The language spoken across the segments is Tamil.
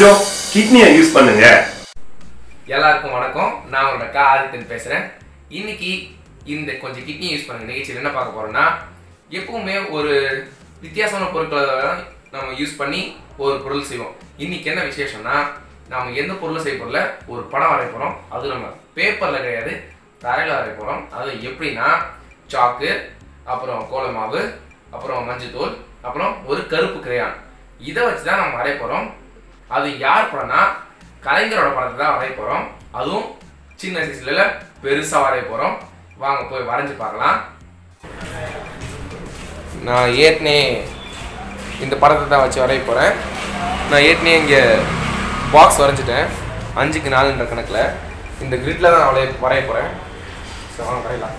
கொஞ்சம் கிட்னியை யூஸ் பண்ணுங்க. எல்லாருக்கும் வணக்கம். நான் உங்களோட ஆதித்தன் பேசுறேன். இன்னைக்கு இந்த கொஞ்சம் கிட்னி யூஸ் பண்ணுங்க நிகழ்ச்சியில் என்ன பார்க்க போறோம்னா, எப்பவுமே ஒரு வித்தியாசமான பொருட்களை நம்ம யூஸ் பண்ணி ஒரு பொருள் செய்வோம். இன்னைக்கு என்ன விசேஷம்னா, நம்ம எந்த பொருளை செய்ய போறல ஒரு படம் வரைய போறோம். அது நம்ம பேப்பர்ல கிடையாது, தரையில வரைய போறோம். அது எப்படின்னா, சாக்கு, அப்புறம் கோலமாவு, அப்புறம் மஞ்சத்தூள், அப்புறம் ஒரு கருப்பு கிரையான், இதை வச்சு தான் நம்ம வரைய போறோம். அது யார் படம்னா, கலைஞரோட படத்தை தான் வரைய போறோம். அதுவும் சின்ன சைஸ்ல பெருசா வரைய போறோம். வாங்க போய் வரைஞ்சு பார்க்கலாம். நான் ஏற்கனவே இந்த படத்தை தான் வச்சு வரைய போறேன். நான் ஏற்கனவே இங்கே பாக்ஸ் வரைஞ்சிட்டேன் 5க்கு 4ன்ற கணக்கில். இந்த கிரிட்ல தான் அவளே வரைய போறேன். வாங்க வரையலாம்.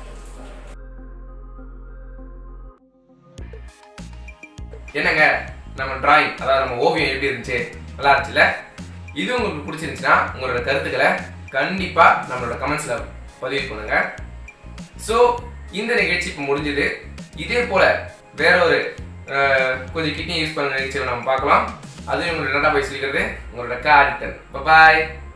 என்னங்க நம்ம டிராயிங், அதாவது நம்ம ஓவியம் எப்படி இருந்துச்சு, நல்லா இருந்துச்சுல? இது உங்களுக்கு பிடிச்சிருந்துச்சுன்னா உங்களோட கருத்துக்களை கண்டிப்பா நம்மளோட கமெண்ட்ஸ்ல பதிவு பண்ணுங்க. ஸோ இந்த நிகழ்ச்சி இப்போ முடிஞ்சது. இதே போல வேற ஒரு கொஞ்சம் கிட்னி யூஸ் பண்ணுற நிகழ்ச்சியை நம்ம பார்க்கலாம். அதுவும் உங்களோட நல்லா போய் சொல்லிக்கிறது உங்களோட ஆதித்தன். பாய்.